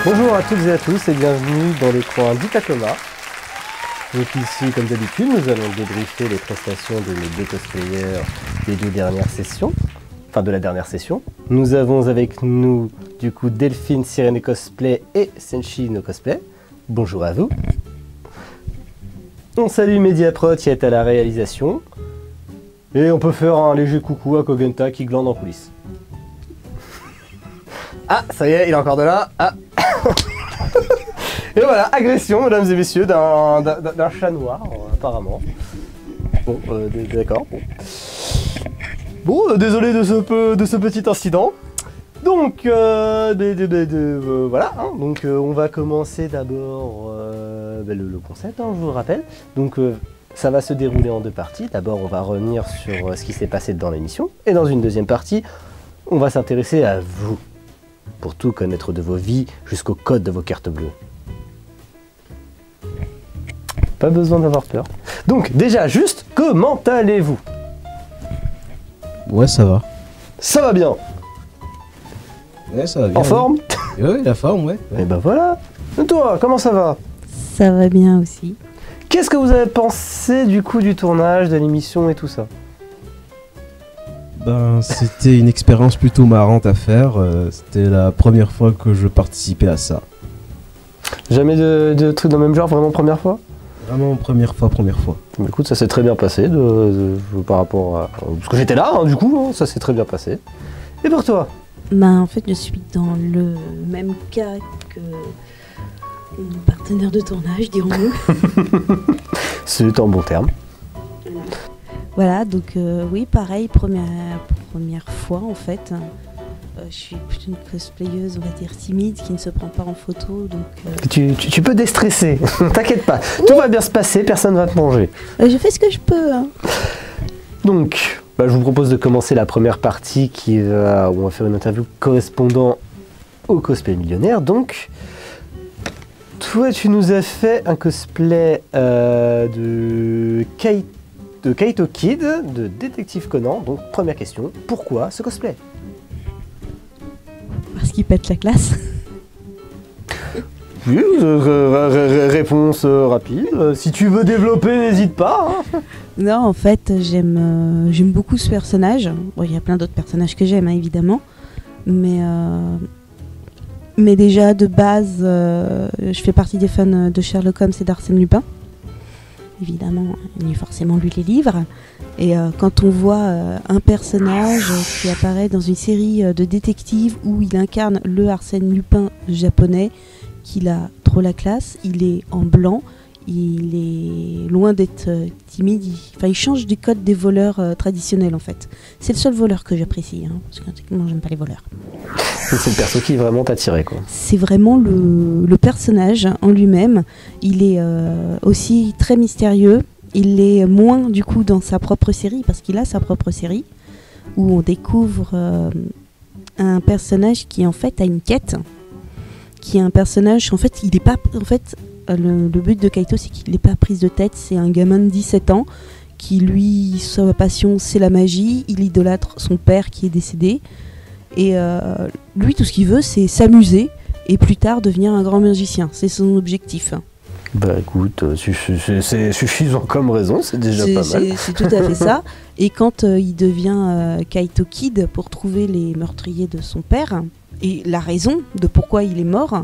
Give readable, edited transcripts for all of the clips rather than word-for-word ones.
Bonjour à toutes et à tous et bienvenue dans les coins d'Itakoma. Donc ici, comme d'habitude, nous allons débriefer les prestations de nos deux cosplayers des deux dernières sessions. Enfin, de la dernière session. Nous avons avec nous, du coup, Delphine, Sirène Cosplay et Senshi no Cosplay. Bonjour à vous. On salue Mediaprod qui est à la réalisation. Et on peut faire un léger coucou à Kogenta qui glande en coulisses. Ah, ça y est, il est encore de là. Ah. Et voilà, agression, mesdames et messieurs, d'un chat noir, apparemment. Bon, d'accord. Bon, désolé de ce petit incident. Donc, voilà. Hein, donc, on va commencer d'abord le concept, hein, je vous le rappelle. Donc, ça va se dérouler en deux parties. D'abord, on va revenir sur ce qui s'est passé dans l'émission. Et dans une deuxième partie, on va s'intéresser à vous. Pour tout connaître de vos vies jusqu'au code de vos cartes bleues. Pas besoin d'avoir peur. Donc déjà, juste, comment allez-vous? Ouais, ça va. Ça va bien. Ouais, ça va bien. En forme? Oui, la forme, ouais. Et ben voilà. Et toi, comment ça va? Ça va bien aussi. Qu'est-ce que vous avez pensé du coup du tournage, de l'émission et tout ça? Ben, c'était une expérience plutôt marrante à faire. C'était la première fois que je participais à ça. Jamais de trucs dans le même genre, vraiment première fois? Vraiment première fois. Mais écoute, ça s'est très bien passé par rapport à... Parce que j'étais là, hein, du coup, hein, ça s'est très bien passé. Et pour toi? En fait, je suis dans le même cas que mon partenaire de tournage, dirons-nous. C'est un bon terme. Voilà, donc oui, pareil, première fois en fait. Je suis plutôt une cosplayeuse, on va dire timide, qui ne se prend pas en photo, donc... Tu peux déstresser, t'inquiète pas, tout va bien se passer, personne va te manger. Je fais ce que je peux, hein. Donc, je vous propose de commencer la première partie où on va faire une interview correspondant au cosplay millionnaire. Donc, toi tu nous as fait un cosplay de Kaito Kid, de Détective Conan. Donc, première question, pourquoi ce cosplay? Parce qu'il pète la classe. Oui, réponse rapide. Si tu veux développer, n'hésite pas. Hein. Non, en fait, j'aime beaucoup ce personnage. Bon, il y a plein d'autres personnages que j'aime, hein, évidemment. Mais déjà, de base, je fais partie des fans de Sherlock Holmes et d'Arsène Lupin. Évidemment, il lit forcément lu les livres. Et quand on voit un personnage qui apparaît dans une série de détectives où il incarne le Arsène Lupin japonais, qu'il a trop la classe, il est en blanc, il est loin d'être timide, il change du code des voleurs traditionnels en fait. C'est le seul voleur que j'apprécie, hein, parce que moi j'aime pas les voleurs. C'est le perso qui vraiment t'a attiré, quoi. C'est vraiment le personnage en lui-même. Il est aussi très mystérieux. Il est moins du coup dans sa propre série, parce qu'il a sa propre série, où on découvre un personnage qui en fait a une quête, qui est un personnage, en fait, il est pas... En fait, le but de Kaito, c'est qu'il n'est pas prise de tête, c'est un gamin de 17 ans, qui lui, sa passion, c'est la magie, il idolâtre son père qui est décédé, et lui, tout ce qu'il veut, c'est s'amuser, et plus tard devenir un grand magicien, c'est son objectif. Bah écoute, c'est suffisant comme raison, c'est déjà pas mal. C'est tout à fait ça. Et quand il devient Kaito Kid pour trouver les meurtriers de son père, et la raison de pourquoi il est mort,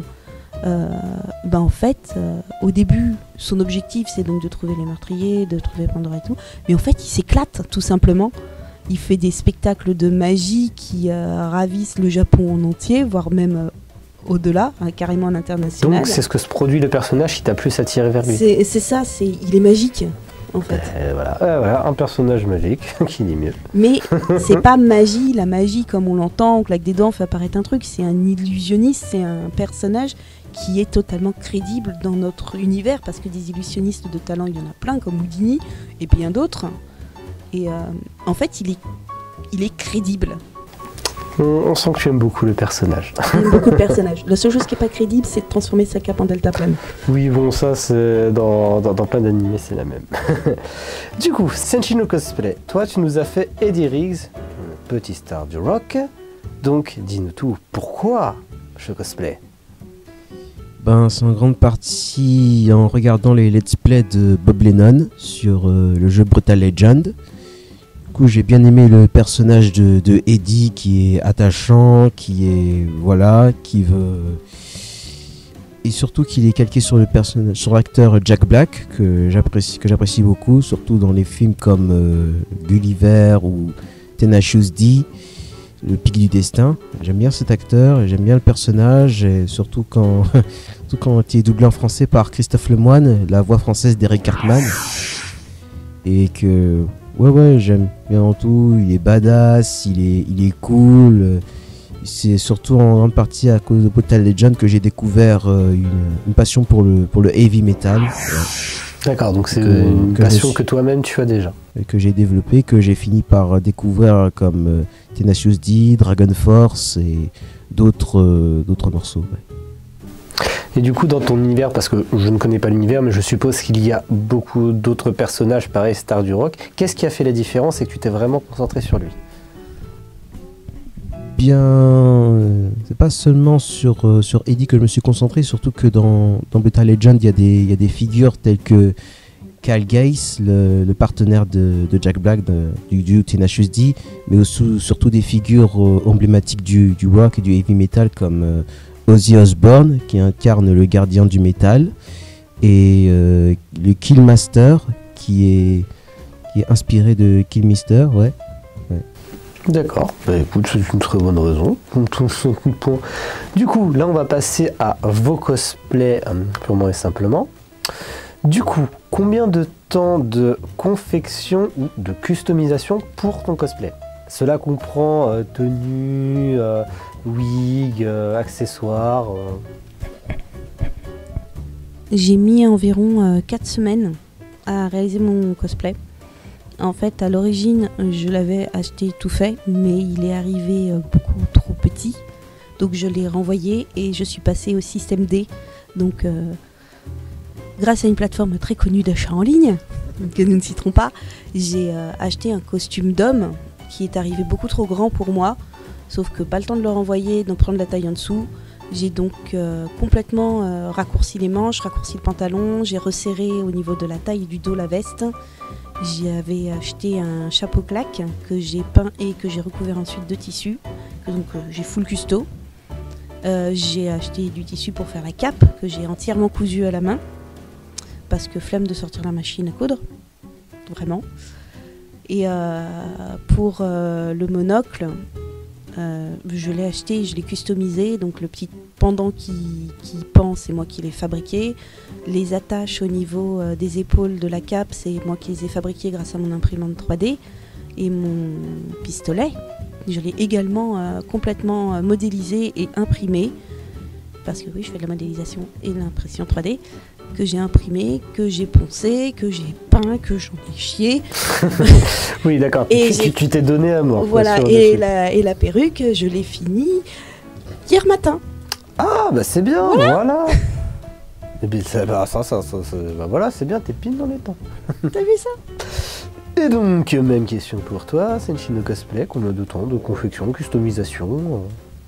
en fait, au début, son objectif c'est donc de trouver les meurtriers, de trouver Pandora et tout, mais en fait il s'éclate tout simplement. Il fait des spectacles de magie qui ravissent le Japon en entier, voire même... au-delà, carrément à l'international. Donc c'est ce que se produit le personnage qui t'a plus attiré vers lui. C'est ça, il est magique en fait. Voilà, un personnage magique, qui dit mieux. Mais c'est pas magie, la magie comme on l'entend, on claque des dents, fait apparaître un truc, c'est un illusionniste, c'est un personnage qui est totalement crédible dans notre univers, parce que des illusionnistes de talent, il y en a plein, comme Houdini, et bien d'autres. Et en fait, il est crédible. On sent que tu aimes beaucoup le personnage. J'aime beaucoup le personnage. La seule chose qui n'est pas crédible, c'est de transformer sa cape en deltaplane. Oui, bon, ça, c'est dans plein d'animés, c'est la même. Du coup, Senshi no Cosplay, toi, tu nous as fait Eddie Riggs, petit star du rock. Donc, dis-nous tout, pourquoi ce cosplay? Ben, c'est en grande partie en regardant les let's play de Bob Lennon sur le jeu Brutal Legend. Du coup, j'ai bien aimé le personnage de Eddie qui est attachant, qui est voilà, qui veut et surtout qu'il est calqué sur le personnage, sur l'acteur Jack Black que j'apprécie beaucoup, surtout dans les films comme Gulliver ou Tenacious D. Le pic du destin. J'aime bien cet acteur, et j'aime bien le personnage, et surtout quand, surtout quand il est doublé en français par Christophe Lemoine, la voix française d'Eric Cartman. Et que, ouais, j'aime bien en tout. Il est badass, il est cool. C'est surtout en grande partie à cause de Brutal Legend que j'ai découvert une passion pour le heavy metal. D'accord, donc c'est une passion que toi-même tu as déjà. Que j'ai développé, que j'ai fini par découvrir comme Tenacious D, Dragon Force et d'autres morceaux. Ouais. Et du coup, dans ton univers, parce que je ne connais pas l'univers, mais je suppose qu'il y a beaucoup d'autres personnages pareils, stars du rock, qu'est-ce qui a fait la différence et que tu t'es vraiment concentré sur lui? Bien, c'est pas seulement sur Eddie que je me suis concentré, surtout que dans Brutal Legend, il y a des figures telles que Kyle Gass, le partenaire de Jack Black du duo Tenacious D, mais aussi, surtout des figures emblématiques du rock et du heavy metal comme Ozzy Osbourne qui incarne le gardien du métal, et le Killmaster qui est inspiré de Killmister, ouais. D'accord, bah écoute, c'est une très bonne raison. Du coup, là on va passer à vos cosplays purement et simplement. Du coup, combien de temps de confection ou de customisation pour ton cosplay? Cela comprend tenue, wig, accessoires. J'ai mis environ 4 semaines à réaliser mon cosplay. En fait, à l'origine, je l'avais acheté tout fait, mais il est arrivé beaucoup trop petit. Donc je l'ai renvoyé et je suis passée au système D. Donc grâce à une plateforme très connue d'achat en ligne, que nous ne citerons pas, j'ai acheté un costume d'homme qui est arrivé beaucoup trop grand pour moi. Sauf que pas le temps de le renvoyer, d'en prendre la taille en dessous. J'ai donc complètement raccourci les manches, raccourci le pantalon, j'ai resserré au niveau de la taille du dos la veste. J'avais acheté un chapeau claque que j'ai peint et que j'ai recouvert ensuite de tissu, donc j'ai full custo. J'ai acheté du tissu pour faire la cape que j'ai entièrement cousu à la main parce que flemme de sortir la machine à coudre, vraiment. Et pour le monocle, je l'ai acheté, je l'ai customisé, donc le petit pendant qui pend, c'est moi qui l'ai fabriqué. Les attaches au niveau des épaules de la cape, c'est moi qui les ai fabriquées grâce à mon imprimante 3D. Et mon pistolet, je l'ai également complètement modélisé et imprimé, parce que oui, je fais de la modélisation et de l'impression 3D, que j'ai imprimé, que j'ai poncé, que j'ai peint, que j'en ai chié. Oui, d'accord. Tu t'es donné à mort. Voilà, et la perruque, je l'ai finie hier matin. Ah, bah c'est bien, voilà. Et bien, voilà, c'est bien, t'es pile dans les temps. T'as vu ça? Et donc, même question pour toi, Senshino Cosplay, combien de temps de confection, customisation?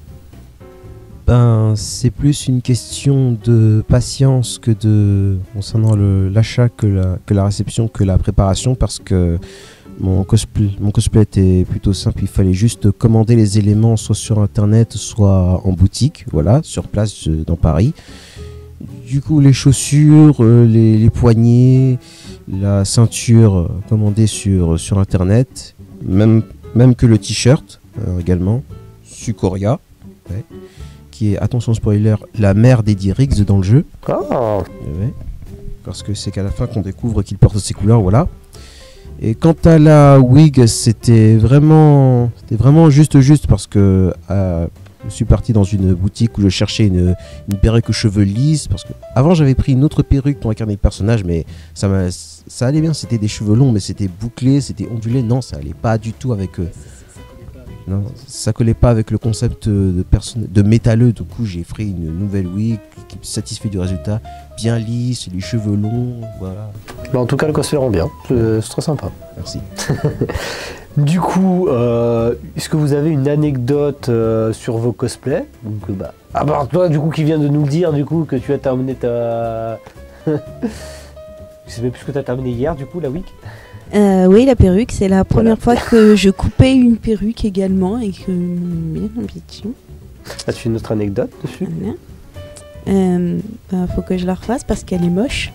Ben, c'est plus une question de patience que concernant l'achat que la réception, que la préparation, parce que mon cosplay était plutôt simple. Il fallait juste commander les éléments soit sur internet, soit en boutique, voilà, sur place dans Paris. Du coup, les chaussures, les poignets, la ceinture commandée sur internet, même que le t-shirt également, Sukoria, ouais, qui est, attention spoiler, la mère d'Eddie Riggs dans le jeu. Oh. Ouais, parce que c'est qu'à la fin qu'on découvre qu'il porte ses couleurs, voilà. Et quant à la wig, c'était vraiment juste parce que je suis parti dans une boutique où je cherchais une perruque aux cheveux lisses, parce que avant j'avais pris une autre perruque pour incarner le personnage, mais ça allait bien, c'était des cheveux longs, mais c'était bouclé, c'était ondulé, non, ça allait pas du tout avec eux. Non, ça collait pas avec le concept de métalleux. Du coup, j'ai fait une nouvelle wig qui me satisfait du résultat. Bien lisse, les cheveux longs, voilà. Bah, en tout cas, le cosplay rend bien. C'est très sympa. Merci. Du coup, est-ce que vous avez une anecdote sur vos cosplays? Donc, à part toi, du coup, qui vient de nous dire, du coup, que tu as terminé ta... Je sais même plus ce que tu as terminé hier, du coup, la week. Oui, la perruque, c'est la première fois que je coupais une perruque également et que bien ambition. As-tu une autre anecdote dessus? Faut que je la refasse parce qu'elle est moche.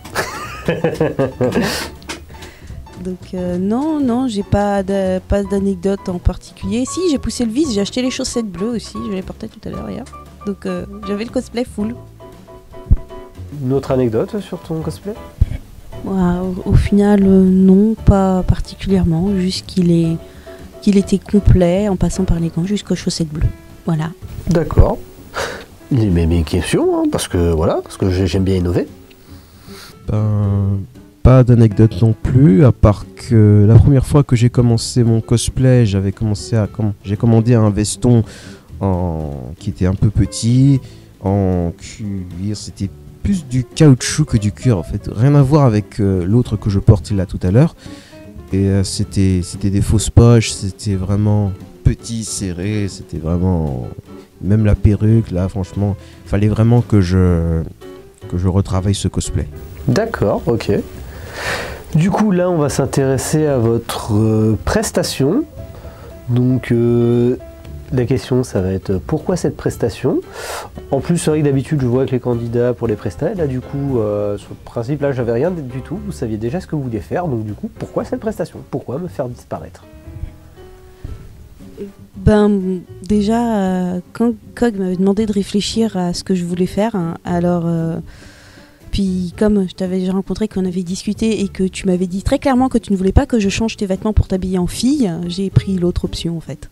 Donc non, j'ai pas d'anecdote en particulier. Si, j'ai poussé le vice, j'ai acheté les chaussettes bleues aussi, je les portais tout à l'heure hier. Donc j'avais le cosplay full. Une autre anecdote sur ton cosplay? Au final, non, pas particulièrement. Juste qu'il était complet en passant par les gants jusqu'aux chaussettes bleues. Voilà. D'accord. Mais mes questions, hein, parce que j'aime bien innover. Ben, pas d'anecdote non plus, à part que la première fois que j'ai commencé mon cosplay, j'ai commandé un veston qui était un peu petit, en cuir, c'était plus du caoutchouc que du cuir en fait, rien à voir avec l'autre que je porte là tout à l'heure. Et c'était des fausses poches, c'était vraiment petit, serré, c'était vraiment... Même la perruque là, franchement, il fallait vraiment que je retravaille ce cosplay. D'accord, ok. Du coup, là, on va s'intéresser à votre prestation. Donc, la question, ça va être pourquoi cette prestation? En plus, c'est vrai que d'habitude, je vois que les candidats pour les prestats, là, du coup, sur le principe, là, j'avais rien du tout. Vous saviez déjà ce que vous vouliez faire. Donc, du coup, pourquoi cette prestation? Pourquoi me faire disparaître? Ben, déjà, quand Cog m'avait demandé de réfléchir à ce que je voulais faire, hein, alors... Puis comme je t'avais déjà rencontré, qu'on avait discuté et que tu m'avais dit très clairement que tu ne voulais pas que je change tes vêtements pour t'habiller en fille, j'ai pris l'autre option en fait.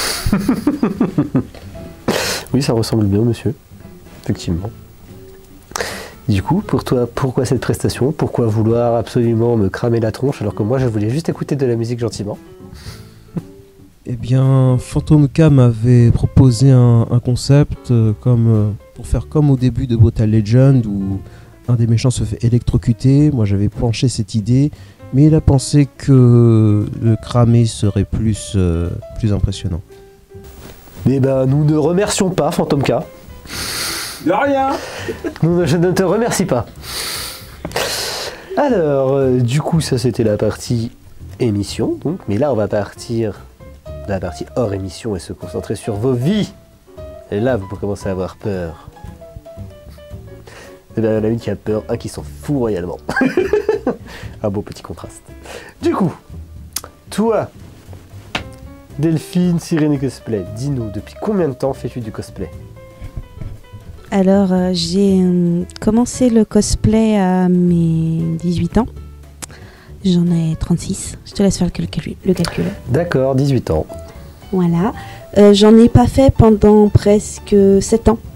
Oui, ça ressemble bien, monsieur. Effectivement. Du coup, pour toi, pourquoi cette prestation? Pourquoi vouloir absolument me cramer la tronche alors que moi, je voulais juste écouter de la musique gentiment? Eh bien, Phantom K m'avait proposé un concept pour faire comme au début de Brutal Legend où un des méchants se fait électrocuter. Moi, j'avais penché cette idée, mais il a pensé que le cramer serait plus impressionnant. Mais ben, nous ne remercions pas Phantom K. De rien. Je ne te remercie pas. Alors, du coup, ça c'était la partie émission, donc. Mais là, on va partir de la partie hors émission et se concentrer sur vos vies. Et là, vous pouvez commencer à avoir peur. Et bien, il y en a une qui a peur, un qui s'en fout royalement. Un beau petit contraste. Du coup, toi, Delphine, Sirène et Cosplay, dis-nous, depuis combien de temps fais-tu du cosplay? Alors, j'ai commencé le cosplay à mes 18 ans. J'en ai 36. Je te laisse faire le calcul. D'accord, 18 ans. Voilà. J'en ai pas fait pendant presque 7 ans.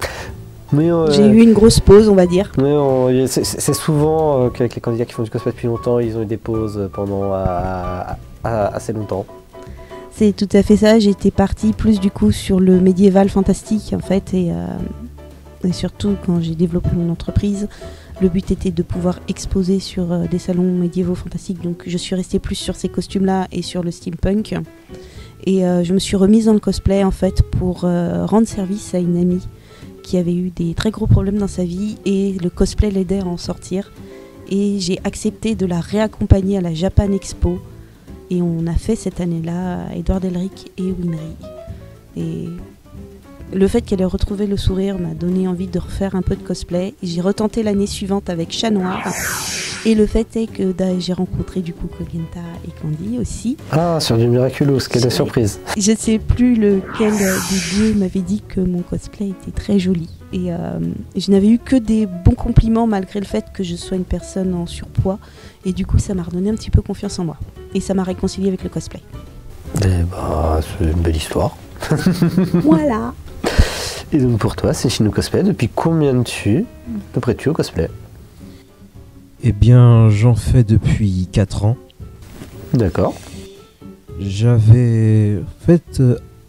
J'ai eu une grosse pause, on va dire. C'est souvent qu'avec les candidats qui font du cosplay depuis longtemps, ils ont eu des pauses pendant assez longtemps. C'est tout à fait ça. J'étais partie plus du coup sur le médiéval fantastique en fait et surtout quand j'ai développé mon entreprise, le but était de pouvoir exposer sur des salons médiévaux fantastiques. Donc je suis restée plus sur ces costumes-là et sur le steampunk. Et je me suis remise dans le cosplay en fait pour rendre service à une amie qui avait eu des très gros problèmes dans sa vie et le cosplay l'aidait à en sortir. Et j'ai accepté de la réaccompagner à la Japan Expo. Et on a fait cette année-là Edward Elric et Winry. Et le fait qu'elle ait retrouvé le sourire m'a donné envie de refaire un peu de cosplay. J'ai retenté l'année suivante avec Chat Noir. Et le fait est que j'ai rencontré du coup Kogenta et Candy aussi. Ah, sur du Miraculous, quelle surprise. Je ne sais plus lequel des deux m'avait dit que mon cosplay était très joli. Et je n'avais eu que des bons compliments malgré le fait que je sois une personne en surpoids. Et du coup, ça m'a redonné un petit peu confiance en moi. Et ça m'a réconcilié avec le cosplay. Eh bah, c'est une belle histoire. Voilà. Et donc pour toi, c'est Chino Cosplay. Depuis combien de peu près-tu au cosplay? Eh bien, j'en fais depuis 4 ans. D'accord. J'avais... En fait,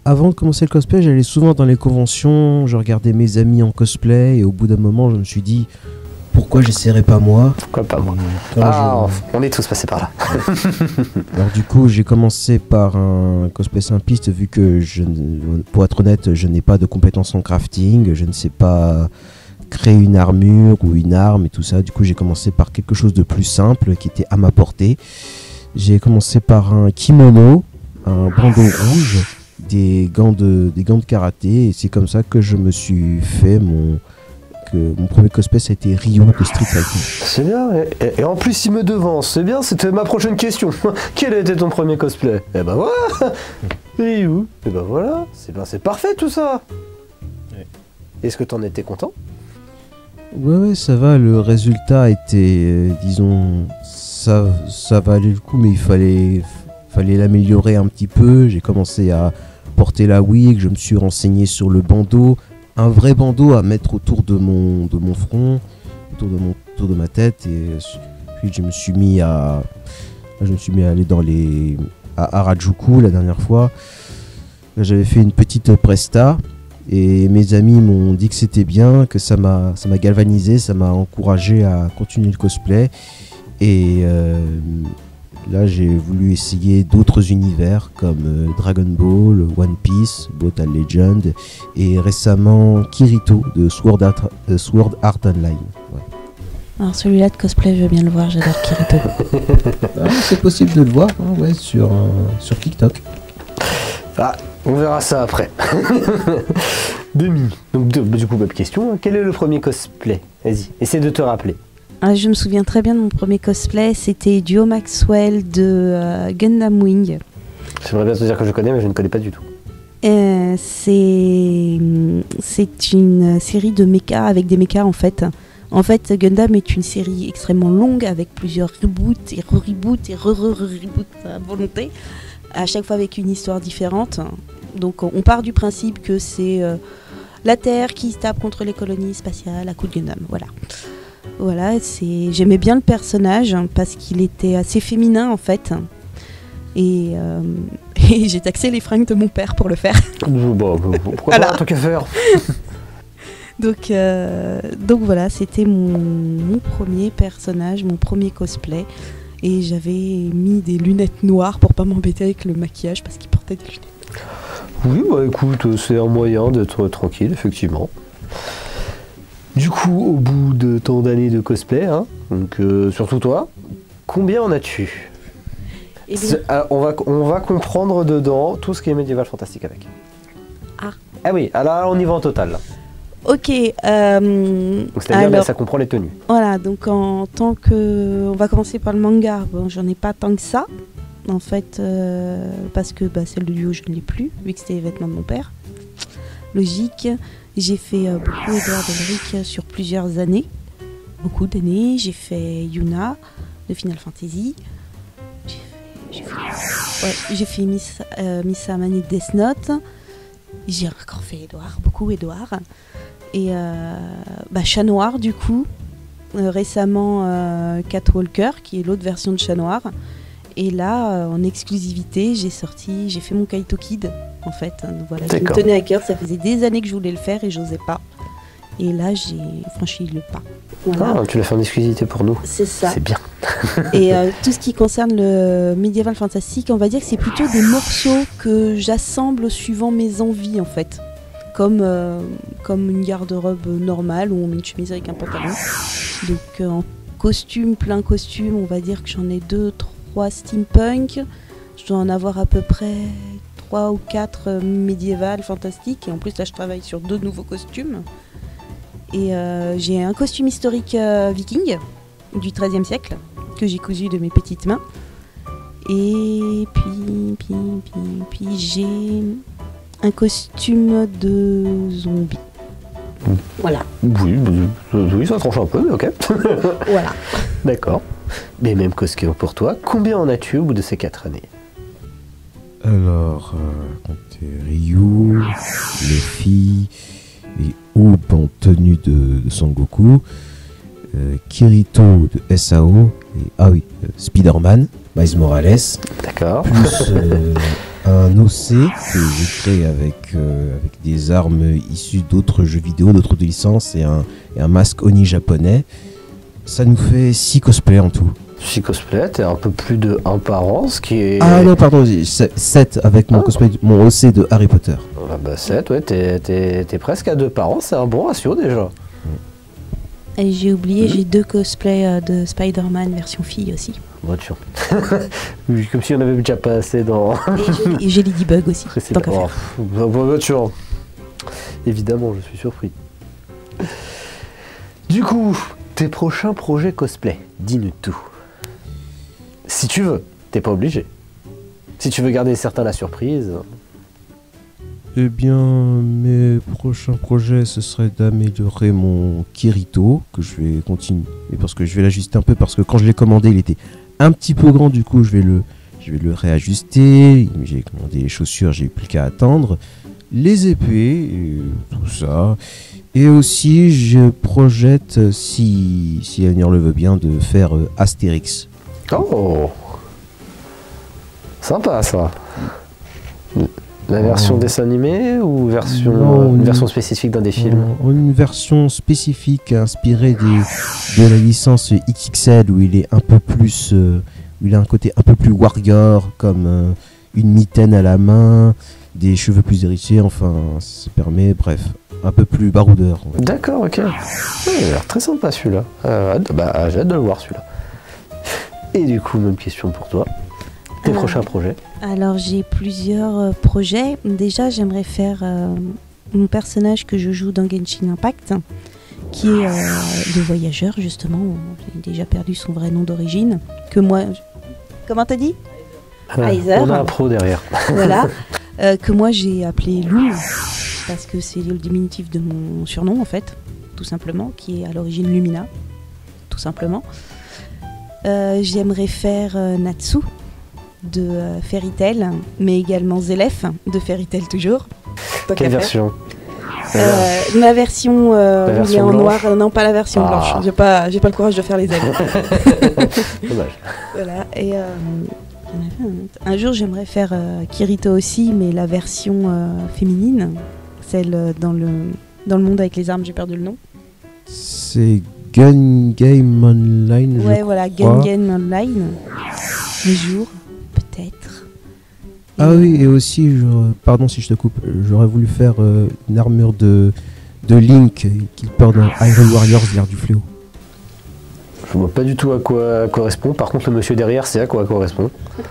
avant de commencer le cosplay, j'allais souvent dans les conventions, je regardais mes amis en cosplay et au bout d'un moment, je me suis dit pourquoi j'essaierais pas moi. Pourquoi pas moi? Quand On est tous passés par là. Alors du coup, j'ai commencé par un cosplay simpliste vu que pour être honnête, je n'ai pas de compétences en crafting, je ne sais pas créer une armure ou une arme et tout ça. Du coup, j'ai commencé par quelque chose de plus simple qui était à ma portée. J'ai commencé par un kimono, un bandeau rouge, des gants de karaté et c'est comme ça que je me suis fait mon premier cosplay. Ça a été Ryu de Street Fighter. C'est bien, et en plus il me devance, c'est bien, c'était ma prochaine question. Quel a été ton premier cosplay? Eh ben voilà, Ryu, et ben voilà, c'est parfait tout ça. Ouais. Est-ce que t'en étais content? Ouais, ça va, le résultat était, disons, ça valait le coup, mais il fallait l'améliorer un petit peu. J'ai commencé à porter la wig, je me suis renseigné sur le bandeau, un vrai bandeau à mettre autour de mon front, autour de ma tête, et puis je me suis mis à aller à Harajuku la dernière fois. Là, j'avais fait une petite presta et mes amis m'ont dit que c'était bien, que ça m'a galvanisé, ça m'a encouragé à continuer le cosplay, et là j'ai voulu essayer d'autres univers comme Dragon Ball, One Piece, Brutal Legend et récemment Kirito de Sword Art Online. Ouais. Alors celui-là de cosplay, je veux bien le voir, j'adore Kirito. C'est possible de le voir sur TikTok. Ah, on verra ça après. Demi. Donc du coup, bonne question, hein. Quel est le premier cosplay? Vas-y, essaie de te rappeler. Je me souviens très bien de mon premier cosplay, c'était Duo Maxwell de Gundam Wing. J'aimerais bien te dire que je connais, mais je ne connais pas du tout. C'est une série de mechas avec des mechas en fait. En fait, Gundam est une série extrêmement longue avec plusieurs reboots et re-reboots et re-reboots à volonté, à chaque fois avec une histoire différente. Donc on part du principe que c'est la Terre qui se tape contre les colonies spatiales à coups de Gundam. Voilà, j'aimais bien le personnage parce qu'il était assez féminin en fait. Et j'ai taxé les fringues de mon père pour le faire. Pourquoi pas, un truc à faire. Donc voilà, c'était mon premier personnage, mon premier cosplay. Et j'avais mis des lunettes noires pour pas m'embêter avec le maquillage parce qu'il portait des lunettes. Oui, bah écoute, c'est un moyen d'être tranquille, effectivement. Du coup, au bout de tant d'années de cosplay, hein, donc surtout toi, combien en as-tu? On va comprendre dedans tout ce qui est médiéval fantastique avec. Ah oui, alors on y va en total. Là. Ok. Donc c'est-à-dire ça comprend les tenues. Voilà, donc en tant que... On va commencer par le manga. Bon, j'en ai pas tant que ça, en fait, parce que celle de Yu, je ne l'ai plus, vu que c'était les vêtements de mon père. Logique. J'ai fait beaucoup Edward Elric sur plusieurs années. Beaucoup d'années. J'ai fait Yuna de Final Fantasy. J'ai fait Miss Amani de Death Note. J'ai encore fait Edouard, beaucoup Edouard. Et Chat Noir du coup. Récemment Catwalker, qui est l'autre version de Chat Noir. Et là, en exclusivité, j'ai fait mon Kaito Kid, en fait. Donc voilà, je me tenais à cœur, ça faisait des années que je voulais le faire et j'osais pas. Et là, j'ai franchi le pas. Voilà. Ah, tu l'as fait en exclusivité pour nous. C'est ça. C'est bien. Et tout ce qui concerne le médiéval fantastique, on va dire que c'est plutôt des morceaux que j'assemble suivant mes envies, en fait. Comme une garde-robe normale où on met une chemise avec un pantalon. Donc en costume, plein costume, on va dire que j'en ai 2, 3 steampunk. Je dois en avoir à peu près 3 ou 4 médiévales fantastiques. Et en plus là je travaille sur 2 nouveaux costumes. Et j'ai un costume historique viking du XIIIe siècle que j'ai cousu de mes petites mains. Et puis j'ai un costume de zombie. Voilà. Oui, ça tranche un peu, mais ok. Voilà. D'accord. Mais même question pour toi, combien en as-tu au bout de ces 4 années? Alors, comptez Ryu, Luffy, et Aube en tenue de Sangoku, Kirito de SAO, et Spider-Man, Miles Morales. D'accord. Plus un OC que j'ai créé avec des armes issues d'autres jeux vidéo, d'autres licences et un masque Oni japonais. Ça nous fait 6 cosplays en tout. 6 cosplays, t'es un peu plus de 1 par an, ce qui est... Ah non, pardon, 7 avec mon cosplay, mon OC de Harry Potter. Ah bah 7, ouais, t'es presque à 2 par an, c'est un bon ratio déjà. Et j'ai oublié, j'ai 2 cosplays de Spider-Man version fille aussi. Voiture. Comme si on avait déjà pas assez dans... Et j'ai Ladybug aussi, tant qu'à faire. Voiture. Évidemment, je suis surpris. Du coup, tes prochains projets cosplay, dis-nous tout. Si tu veux, t'es pas obligé. Si tu veux garder certains la surprise... Eh bien, mes prochains projets, ce serait d'améliorer mon Kirito, que je vais continuer, parce que je vais l'ajuster un peu, parce que quand je l'ai commandé, il était un petit peu grand, du coup, je vais le réajuster. J'ai commandé les chaussures, j'ai plus qu'à attendre. Les épées, et tout ça. Et aussi, je projette, si Agnès le veut bien, de faire Astérix. Oh, sympa ça. La version dessin animé ou une version spécifique d'un des films? Une version spécifique inspirée de la licence XXL où il est un peu plus, où il a un côté un peu plus warrior, comme une mitaine à la main, des cheveux plus hérissés, enfin ça permet, bref, un peu plus baroudeur. D'accord, ok. Il a l'air très sympa celui-là. J'ai hâte de le voir celui-là. Et du coup, même question pour toi. Tes prochains projets? Alors j'ai plusieurs projets. Déjà j'aimerais faire mon personnage que je joue dans Genshin Impact, qui est le voyageur justement. J'ai déjà perdu son vrai nom d'origine. Que moi... Comment t'as dit? Aizer. On a un pro derrière. Voilà. Que moi j'ai appelé Lou, parce que c'est le diminutif de mon surnom en fait, tout simplement, qui est à l'origine Lumina, tout simplement. J'aimerais faire Natsu de Fairy Tail, mais également Zélef de Fairy Tail toujours. Quelle version? La version où il est en noir, non pas la version blanche. J'ai pas le courage de faire les ailes. Dommage. Voilà. Et un jour j'aimerais faire Kirito aussi, mais la version féminine, celle dans le monde avec les armes. J'ai perdu le nom. C'est Gun Game Online. Ouais, voilà, Gun Game Online. Un jour. Peut-être. Ah oui, et aussi, pardon si je te coupe, j'aurais voulu faire une armure de Link qu'il porte dans Iron Warriors, l'ère du fléau. Je vois pas du tout à quoi correspond. Par contre, le monsieur derrière, c'est à quoi correspond.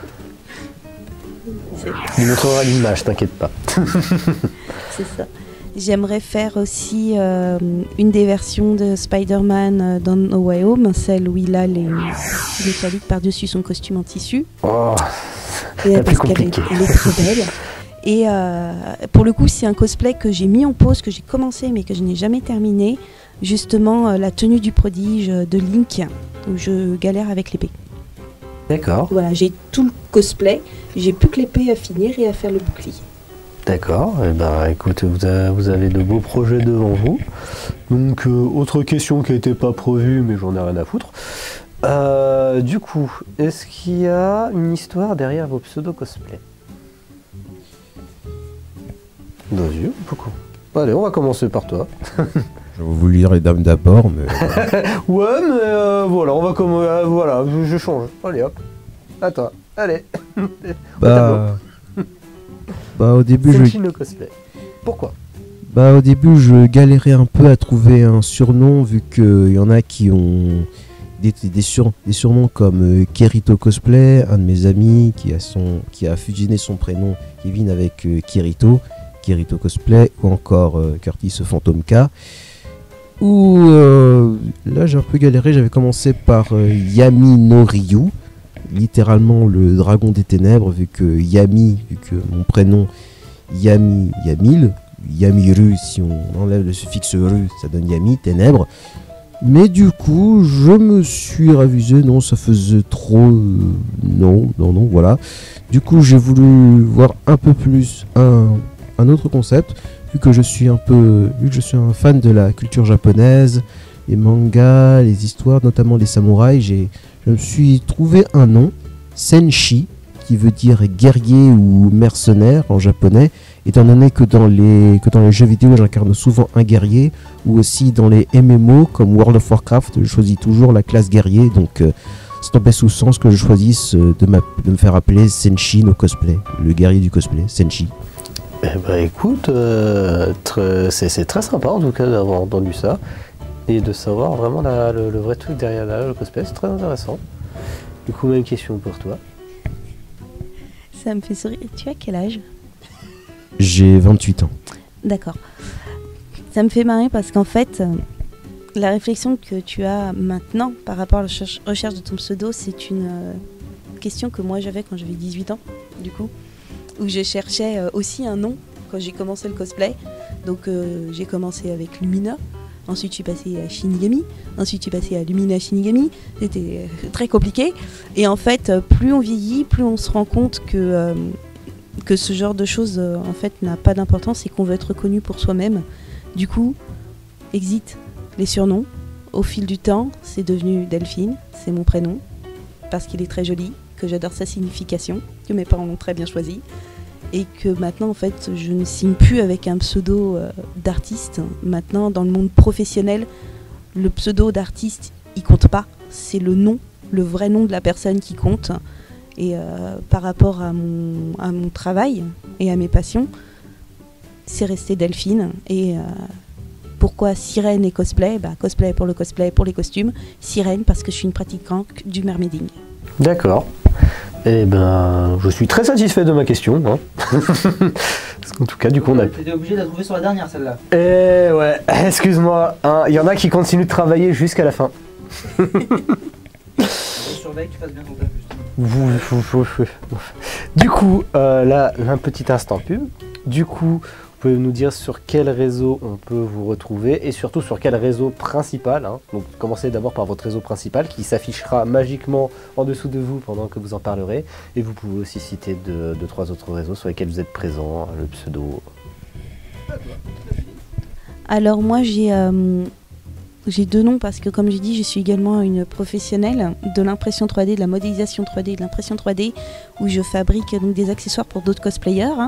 Il montrera l'image, t'inquiète pas. C'est ça. J'aimerais faire aussi une des versions de Spider-Man dans No Way Home, celle où il a les métalliques par-dessus son costume en tissu. Oh, et parce qu'elle est très belle. Et pour le coup, c'est un cosplay que j'ai mis en pause, que j'ai commencé mais que je n'ai jamais terminé. Justement, la tenue du prodige de Link, où je galère avec l'épée. D'accord. Voilà, j'ai tout le cosplay, j'ai plus que l'épée à finir et à faire le bouclier. D'accord, et ben écoute, vous avez de beaux projets devant vous. Donc, autre question qui n'était pas prévue, mais j'en ai rien à foutre. Du coup, est-ce qu'il y a une histoire derrière vos pseudo-cosplays? Vas-y, beaucoup. Allez, on va commencer par toi. Je vais vous lire les dames d'abord, mais... Ouais, mais voilà, on va commencer. Voilà, je change. Allez, hop. À toi. Allez. Au début, cosplay. Pourquoi? Au début, je galérais un peu à trouver un surnom, vu qu'il y en a qui ont des surnoms comme Kirito Cosplay, un de mes amis qui a fusionné son prénom Kevin avec Kirito Cosplay, ou encore Curtis Phantom K. Là, j'ai un peu galéré, j'avais commencé par Yami no Ryu, littéralement le dragon des ténèbres, vu que mon prénom Yamiru, si on enlève le suffixe Ru, ça donne Yami, ténèbres. Mais du coup, je me suis ravisé, non, ça faisait trop, non, voilà. Du coup, j'ai voulu voir un peu plus un autre concept, vu que je suis un fan de la culture japonaise, les mangas, les histoires, notamment les samouraïs. Je me suis trouvé un nom, Senshi, qui veut dire guerrier ou mercenaire en japonais, étant donné que dans les jeux vidéo j'incarne souvent un guerrier, ou aussi dans les MMO comme World of Warcraft, je choisis toujours la classe guerrier, donc c'est tombé sous sens que je choisisse de me faire appeler Senshin au cosplay, le guerrier du cosplay, Senshi. Eh ben écoute, c'est très sympa en tout cas d'avoir entendu ça et de savoir vraiment le vrai truc derrière le cosplay, c'est très intéressant. Du coup, même question pour toi. Ça me fait sourire. Tu as quel âge? J'ai 28 ans. D'accord. Ça me fait marrer parce qu'en fait, la réflexion que tu as maintenant par rapport à la recherche de ton pseudo, c'est une question que moi j'avais quand j'avais 18 ans, du coup, où je cherchais aussi un nom quand j'ai commencé le cosplay. Donc j'ai commencé avec Lumina, ensuite je suis passée à Shinigami, ensuite je suis passée à Lumina Shinigami. C'était très compliqué. Et en fait, plus on vieillit, plus on se rend compte que ce genre de choses en fait n'a pas d'importance et qu'on veut être reconnu pour soi-même. Du coup, exit les surnoms. Au fil du temps, c'est devenu Delphine, c'est mon prénom, parce qu'il est très joli, que j'adore sa signification, que mes parents l'ont très bien choisi, et que maintenant, en fait, je ne signe plus avec un pseudo d'artiste. Maintenant, dans le monde professionnel, le pseudo d'artiste, il compte pas. C'est le nom, le vrai nom de la personne qui compte. Et par rapport à mon travail et à mes passions, c'est resté Delphine. Et pourquoi sirène et cosplay? Cosplay pour le cosplay, pour les costumes. Sirène parce que je suis une pratiquante du mermaiding. D'accord. Eh ben, je suis très satisfait de ma question. Hein. Parce qu'en tout cas, du coup, on a... T'étais obligé de la trouver sur la dernière, celle-là. Eh ouais, excuse-moi. Hein, y en a qui continuent de travailler jusqu'à la fin. Je surveille que tu fasses bien ton taf, justement. Du coup, là, un petit instant pub. Du coup, vous pouvez nous dire sur quel réseau on peut vous retrouver et surtout sur quel réseau principal. Hein. Donc, commencez d'abord par votre réseau principal qui s'affichera magiquement en dessous de vous pendant que vous en parlerez. Et vous pouvez aussi citer deux, trois autres réseaux sur lesquels vous êtes présent, le pseudo. Alors moi, j'ai deux noms parce que comme j'ai dit, je suis également une professionnelle de l'impression 3D, de la modélisation 3D et de l'impression 3D où je fabrique donc des accessoires pour d'autres cosplayers. Hein.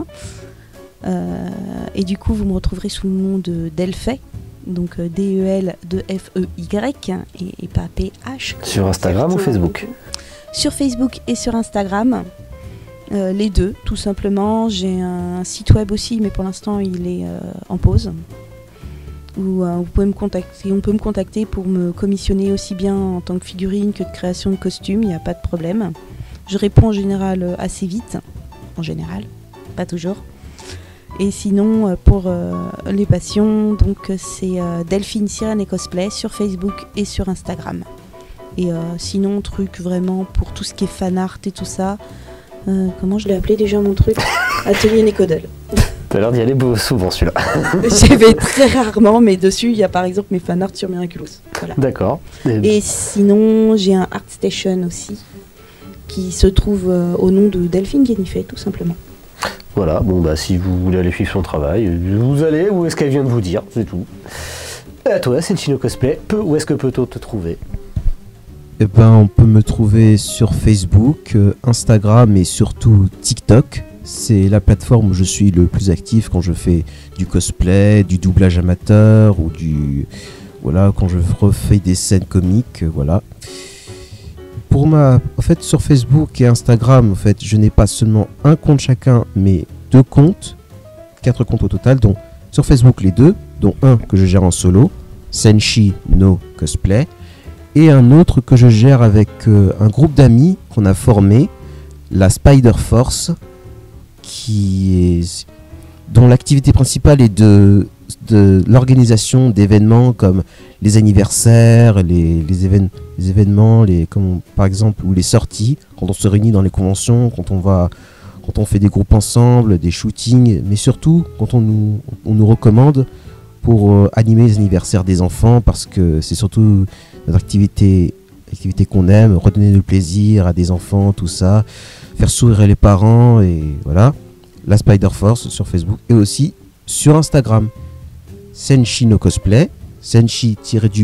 Et du coup, vous me retrouverez sous le nom de Delfey, donc DEL2FEY et pas PH. Sur Instagram ou Facebook? Sur Facebook et sur Instagram. Les deux, tout simplement. J'ai un site web aussi, mais pour l'instant, il est en pause. Où vous pouvez me contacter, on peut me contacter pour me commissionner aussi bien en tant que figurine que de création de costumes, il n'y a pas de problème. Je réponds en général assez vite, en général, pas toujours. Et sinon, pour les passions, donc c'est Delphine Sirène et Cosplay sur Facebook et sur Instagram. Et sinon, truc vraiment pour tout ce qui est fan art et tout ça, comment je l'ai appelé déjà mon truc? Atelier Nicodel. T'as l'air d'y aller souvent celui-là. J'y vais très rarement, mais dessus, il y a par exemple mes fan art sur Miraculous. Voilà. D'accord. Et sinon, j'ai un ArtStation aussi, qui se trouve au nom de Delphine Guénifet, tout simplement. Voilà, bon bah si vous voulez aller suivre son travail, vous allez où est-ce qu'elle vient de vous dire, c'est tout. Et à toi, Senchino Cosplay, où est-ce que peut-on te trouver? Eh ben, on peut me trouver sur Facebook, Instagram et surtout TikTok. C'est la plateforme où je suis le plus actif quand je fais du cosplay, du doublage amateur ou voilà, quand je refais des scènes comiques, voilà. En fait, sur Facebook et Instagram, en fait, je n'ai pas seulement un compte chacun, mais 2 comptes, 4 comptes au total. Donc, sur Facebook, les 2, dont un que je gère en solo, Senshi no Cosplay, et un autre que je gère avec un groupe d'amis qu'on a formé, la Spider Force, dont l'activité principale est de l'organisation d'événements comme les anniversaires, les événements, par exemple, ou les sorties, quand on se réunit dans les conventions, quand on fait des groupes ensemble, des shootings, mais surtout quand on nous recommande pour animer les anniversaires des enfants, parce que c'est surtout notre activité qu'on aime, redonner du plaisir à des enfants, tout ça, faire sourire les parents, et voilà. La Spider Force sur Facebook et aussi sur Instagram. Senshi no Cosplay,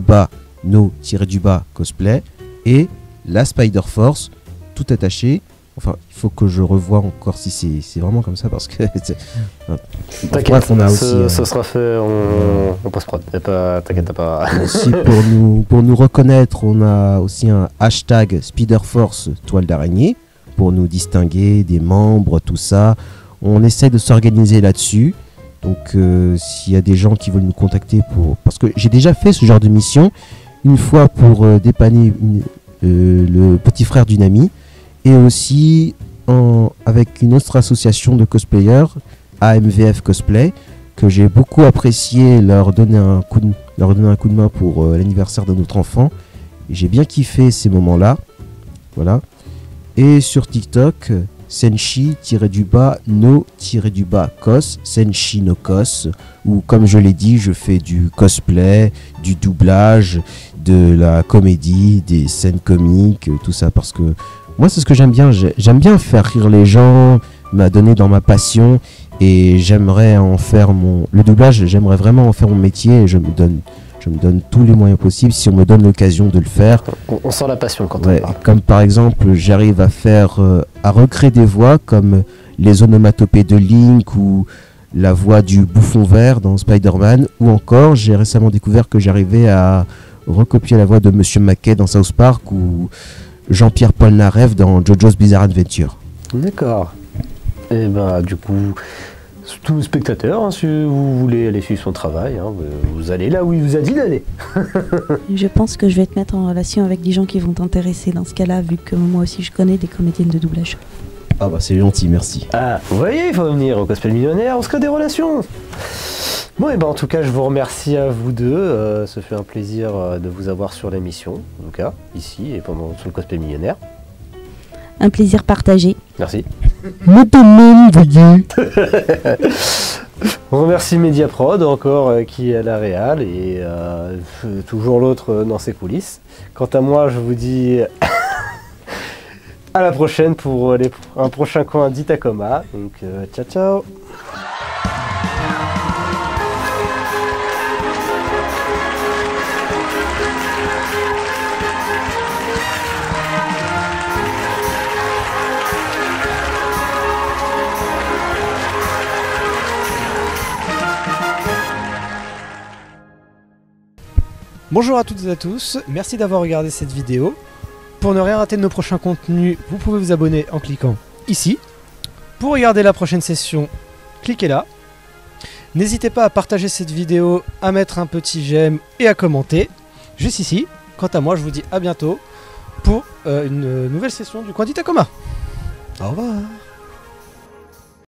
Senshi-no-cosplay et la Spider Force, tout attaché, Enfin, il faut que je revoie encore si c'est vraiment comme ça parce que. T'inquiète, Bref, on a aussi, ce sera fait en post-prod. T'inquiète pas. aussi pour nous reconnaître, on a aussi un hashtag Spiderforce toile d'araignée pour nous distinguer des membres, tout ça. On essaie de s'organiser là-dessus. Donc, s'il y a des gens qui veulent nous contacter parce que j'ai déjà fait ce genre de mission une fois pour dépanner le petit frère d'une amie. Et aussi avec une autre association de cosplayers, AMVF Cosplay, que j'ai beaucoup apprécié leur donner un coup de main pour l'anniversaire de notre enfant. Et j'ai bien kiffé ces moments-là. Voilà. Et sur TikTok, Senshi-no-kos, Senshi no kos, où comme je l'ai dit, je fais du cosplay, du doublage, de la comédie, des scènes comiques, tout ça parce que moi, c'est ce que j'aime bien. J'aime bien faire rire les gens, m'a donné dans ma passion, et j'aimerais en faire le doublage. J'aimerais vraiment en faire mon métier, et je me donne tous les moyens possibles si on me donne l'occasion de le faire. On sent la passion quand Ouais, on parle. comme par exemple, j'arrive à recréer des voix comme les onomatopées de Link ou la voix du bouffon vert dans Spider-Man, ou encore, j'ai récemment découvert que j'arrivais à recopier la voix de Monsieur Mackay dans South Park ou Jean-Pierre Polnareff dans JoJo's Bizarre Adventure. D'accord. Et bah du coup, tous les spectateurs, hein, si vous voulez aller suivre son travail, hein, vous allez là où il vous a dit d'aller. Je pense que je vais te mettre en relation avec des gens qui vont t'intéresser dans ce cas-là, vu que moi aussi je connais des comédiennes de doublage. Ah bah c'est gentil, merci. Ah, vous voyez, il faut venir au Cosplay Millionnaire, on se crée des relations. Bon, et ben en tout cas, je vous remercie à vous deux. Ce fut un plaisir de vous avoir sur l'émission, en tout cas, ici et pendant tout le Cosplay Millionnaire. Un plaisir partagé. Merci. Me veuillez. On remercie Mediaprod encore qui est à la réal et toujours l'autre dans ses coulisses. Quant à moi, je vous dis à la prochaine pour un prochain coin d'Itacoma. Donc ciao ciao. Bonjour à toutes et à tous, merci d'avoir regardé cette vidéo. Pour ne rien rater de nos prochains contenus, vous pouvez vous abonner en cliquant ici. Pour regarder la prochaine session, cliquez là. N'hésitez pas à partager cette vidéo, à mettre un petit j'aime et à commenter, juste ici. Quant à moi, je vous dis à bientôt pour une nouvelle session du coin d'Itacoma. Au revoir.